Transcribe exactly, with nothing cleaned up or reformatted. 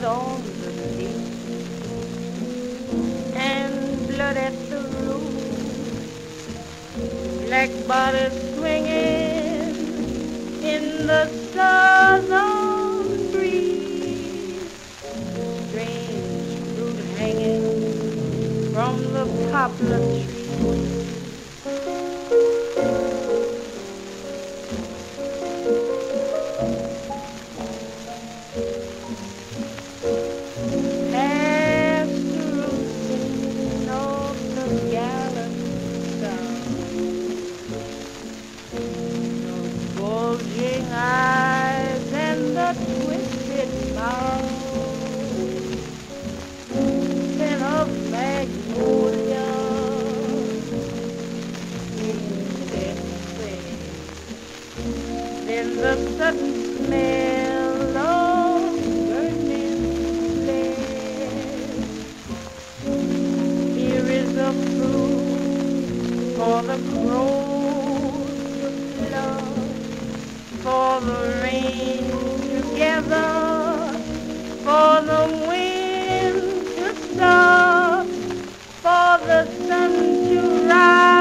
blood on the leaf and blood at the root, black bodies swinging in the southern breeze, strange fruit hanging from the poplar trees. Eyes and the twisted mouth, scent of magnolia in their face, then the sudden smell of burning flesh. Here is the fruit for the crows to pluck, for the rain to gather, for the wind to stop, for the sun to rise.